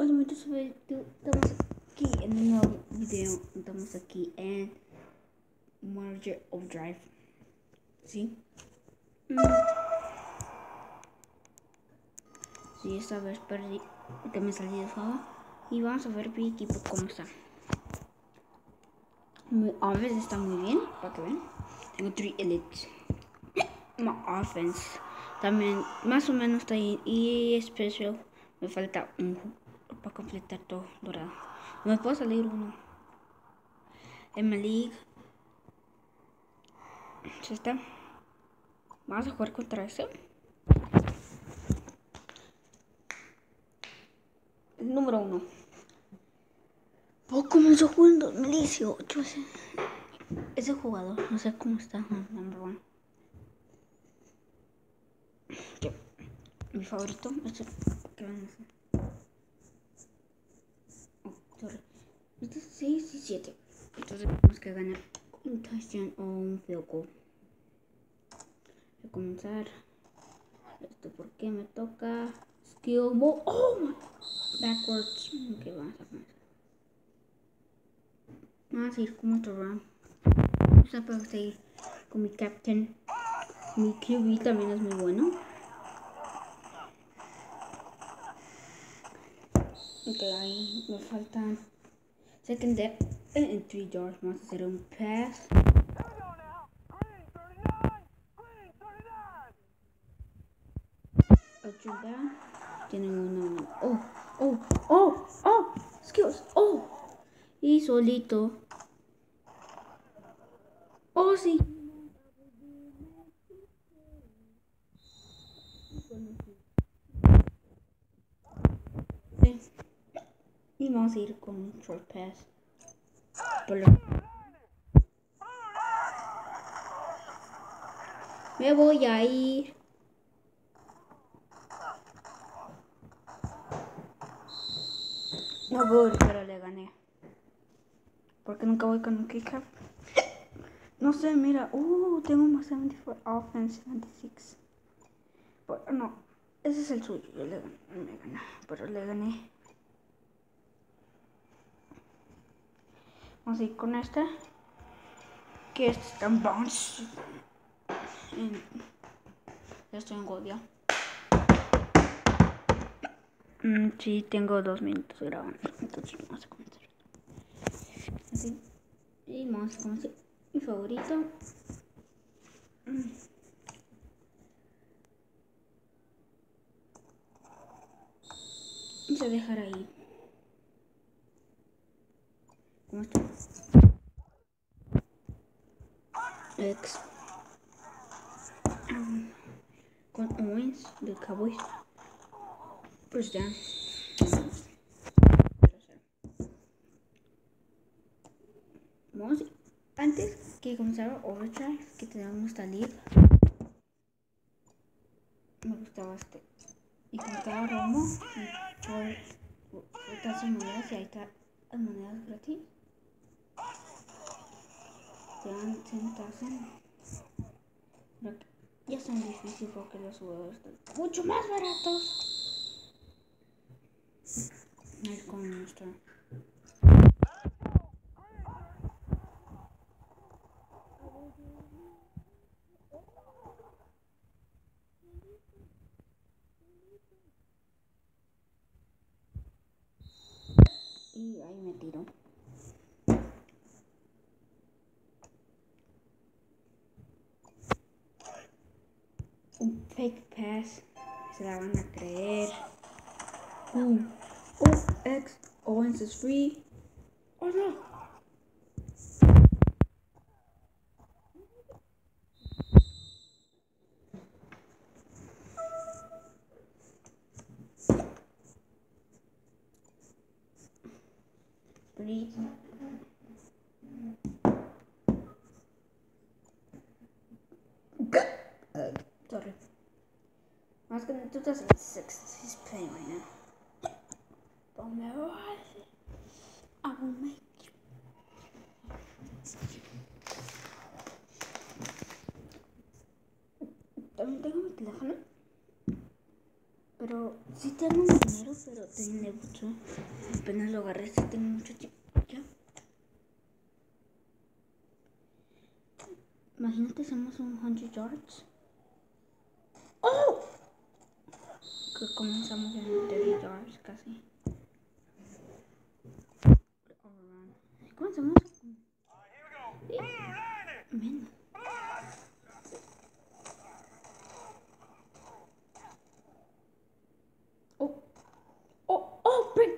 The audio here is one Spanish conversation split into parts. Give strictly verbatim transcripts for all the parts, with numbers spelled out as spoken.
Hola, muchachos, soy tú. Estamos aquí en un nuevo video. Estamos aquí en Merge of Drive. ¿Sí? Mm. Sí, esta vez perdí. Que me salí de juego. Y vamos a ver mi equipo cómo está. Mi offense está muy bien, para que vean. Tengo tres elites. Mi offense también más o menos está ahí. Y special me falta un para completar todo dorado. No me puedo salir uno. En mi league. Ya está. Vamos a jugar contra este. El número uno. Oh, comenzó jugando en dos mil dieciocho. Ese, ese jugador, no sé cómo está. Number one. ¿Qué? Mi favorito. Este, ¿qué van a hacer? Oh, sorry. Este es seis y siete. Entonces tenemos que ganar un touchdown o un field goal. Voy a comenzar. Esto porque me toca. Skill ball. Oh my. Backwards. Ok, vamos a comenzar. Vamos a ir con nuestro round. O sea, para seguir con mi captain. Mi Q B también es muy bueno. Ok, ahí me faltan second depth en three yards. Vamos a hacer un pass. ocho down. Tienen uno. Oh, oh, oh, oh. Skills. Oh. Y solito. Oh, sí. Sí. Y vamos a ir con un short pass. Por lo... Me voy a ir. No voy, pero le gané. Porque nunca voy con un kicker. No sé, mira. Uh, tengo más setenta y cuatro offense, setenta y seis. Pero no, ese es el suyo. Yo le gané, me gané, pero le gané. Vamos a ir con este. Que este está en bounce. Ya estoy en gol ya. Mm, sí, tengo dos minutos grabando. Entonces vamos a comenzar. Así. Y vamos a comenzar. Mi favorito. Mm. Vamos a dejar ahí. ¿Cómo está? Ex. Um, con Owens de Cowboys. Pues ya. Vamos. Antes que comenzara Overdrive, que teníamos esta liga, me gustaba este. Y como estaba Romo, por estas monedas, y ahí está las monedas gratis. Te dan cien pero ya son difíciles porque los jugadores están mucho más baratos. A ver cómo muestra. Y ahí me tiro. Un fake pass. Se la van a creer. Uh, oh, X. Owens is free. Oh no. Please. Uh, sorry. Más que two thousand six, he's playing right now. Don't know. I will make you. También tengo mi teléfono. Pero Sí tengo dinero, pero tengo mucho. Apenas lo agarré, sí tengo mucho tiempo. ¿Ya? Imagínate, hacemos un hundred yards. ¡Oh! Que comenzamos en thirty yards casi. Comenzamos con... menos. Oh, oh, oh, Brent.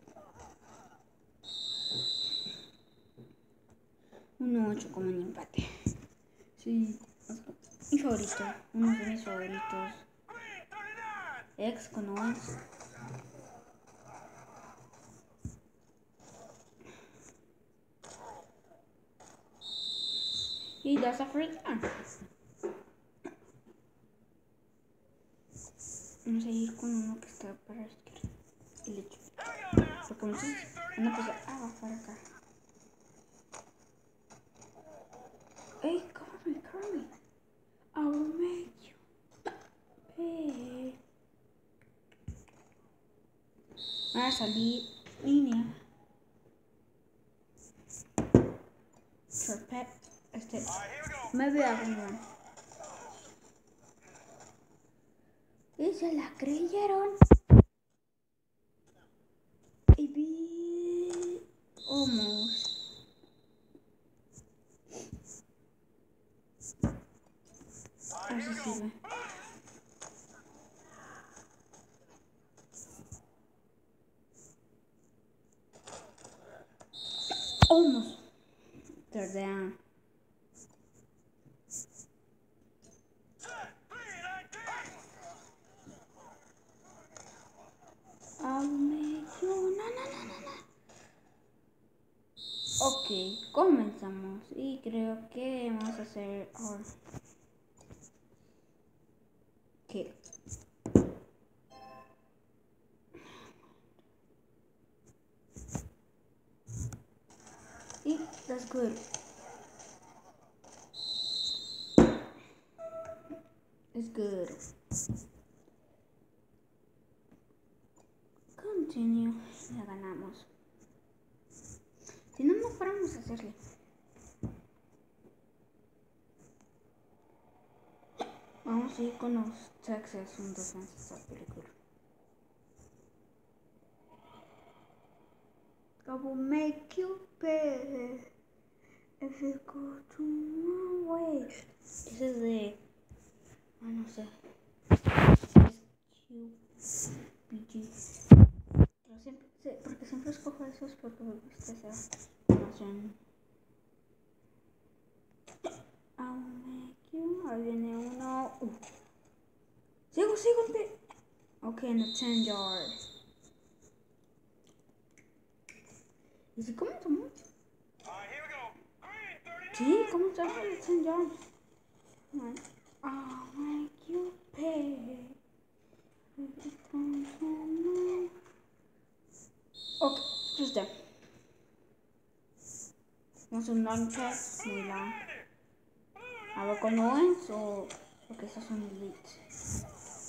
uno ocho como un empate. Sí, mi favorito, uno de mis favoritos. X con Owens. Y das a free. Vamos a ir con uno que está para la izquierda. El hecho. Porque entonces una cosa. Ah, va para acá. Hey, cover me, cover me. I will make you pay. Va a salir línea. Perfect. Este. Me voy a ganar. Y se la creyeron. Y vi. Almost. Así sirve. Almost. They're down. I'll make you. No, no, no, no, no. Ok, comenzamos. Y creo que vamos a hacer ahora. ¿Qué? Y that's good. It's good. Continue. Ya ganamos. Si no, no paramos a hacerle. Vamos a ir con los Texas, un defensa película. I will make you pay if you go to my way. Ese es de... Ah, no sé. Es Q P G. Pero siempre, sí, porque siempre escojo esos porque me gusta esa canción. I'll make you. Ahí viene uno. Uh. Sigo, sigo. Ok, en el ten yard. ¿Y si comenzamos? Sí, comenzamos en el ten yard. I'll make you pay. Ok, just there. Vamos a un long pass muy long. A ver con Owens o porque esos son elites.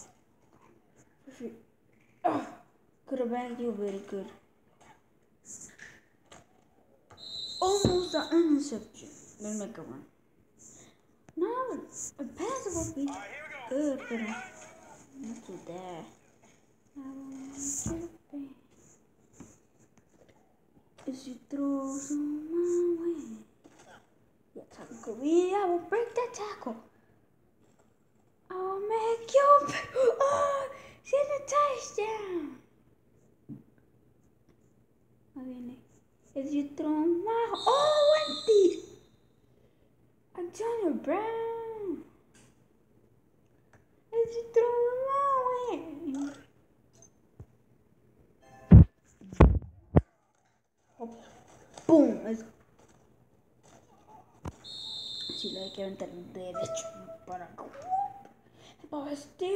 Oh, could have bagged you very good. Almost an interception. Let's make a run. No, a pass would be good, but not to there. If you throw some my way, yeah, tackle me, I will break that tackle. I will make you. Oh, see the touchdown. If you throw my oh, Wendy, Antonio Brown. If you throw my way. Oh, boom. Es... Si lo hay que aventar derecho para acá. Para este,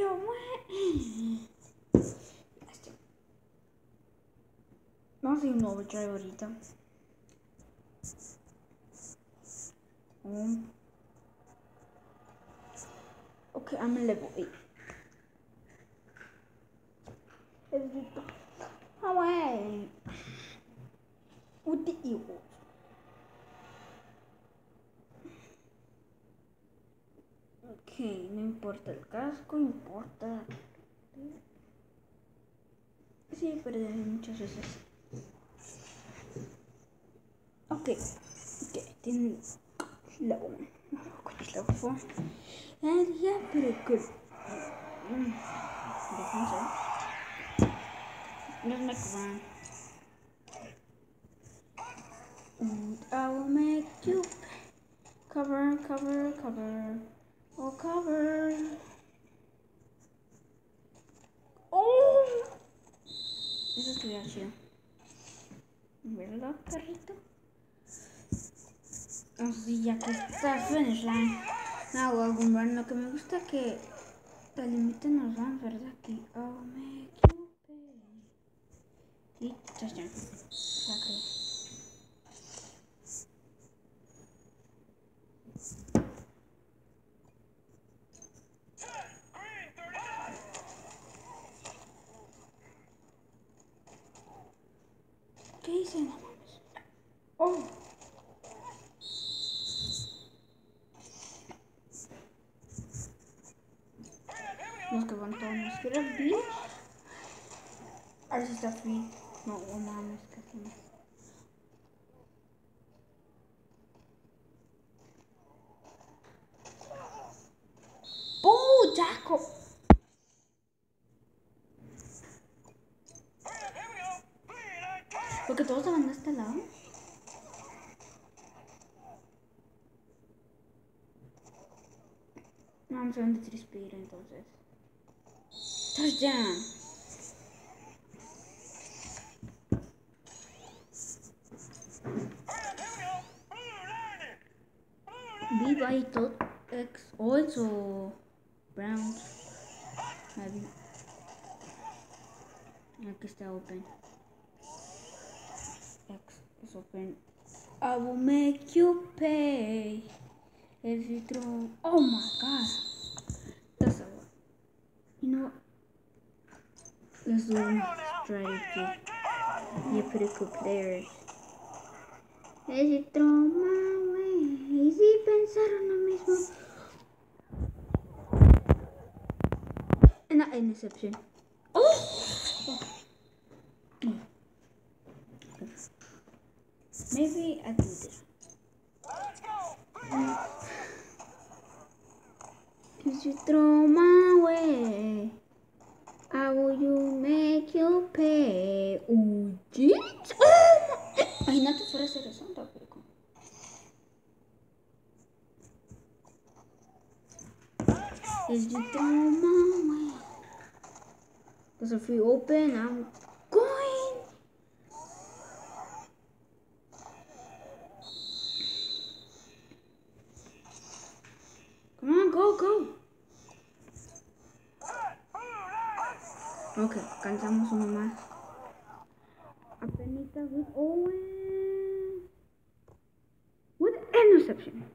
vamos a ir un overdrive ahorita. Um, okay, I'm a level eight. Away. With the evil. Ok, no importa el casco, importa. Sí, perderé muchas veces. Ok, ok, tiene la bomba. ¿Cuál es la bomba? And yeah, pretty good. Mm. Defensa. Let's make one. And I will make you cover, cover, cover. Oh, cover. Oh, eso estuviera chido. ¿Verdad, carrito? Así ya que está finish line. No, algún run. Lo que me gusta que te limiten los runs, ¿verdad? Que oh, make you pay. Y touchdown. Sacre. ¿Qué hice? No mames. Oh. Los que van todos nos quieren bien. A ver si está free. No, oh mames, casi no. ¡Oh, Jaco! Porque todos estaban de este lado. No, vamos a ver dónde respira entonces. Touchdown. Viva y todo. X, also Browns. Maybe. Aquí está open. X is open. I will make you pay if you throw. Oh my god. That's a lot. You know what? Let's do strategy. You're pretty cool players. If you throw my way. Y si pensaron lo mismo. Not an interception. Oh! Oh. Oh. Okay. Maybe I do this. If you throw my way, I will you make you pay. Oh, jeez. Oh, imagínate fuera hacer eso, no pero como. If you throw my way, because if we open, I'm going. Come on, go, go. Ok, cansamos uno más. Apenitas with Owen. With interception.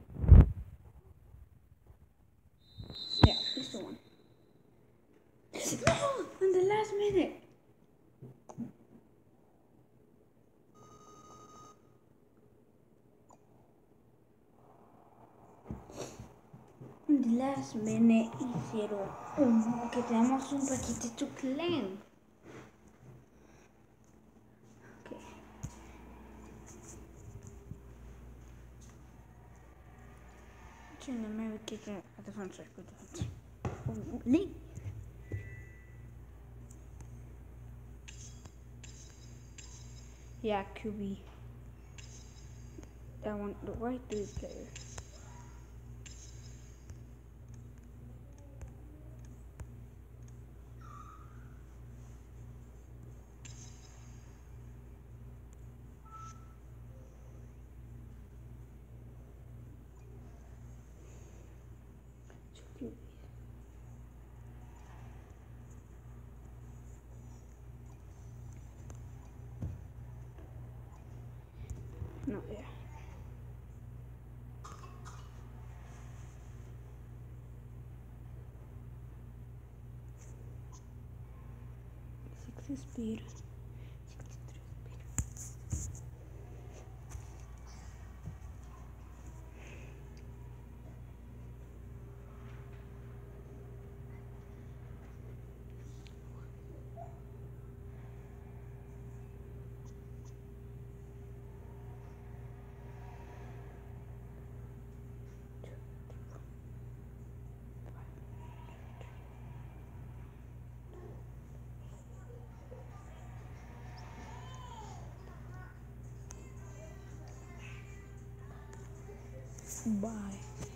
Yeah, it's the one. No, in the last minute. In the last minute hicieron uno que tenemos un paquete to claim. Okay. Turn the Mary kicker at the front circle. Oh, Lee. Yeah, Q B. That one, the right three player. Q B. No, yeah. Respira. Bye.